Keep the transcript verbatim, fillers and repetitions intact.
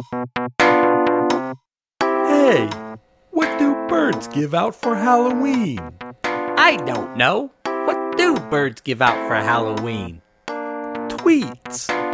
Hey, what do birds give out for Halloween? I don't know. What do birds give out for Halloween? Tweets.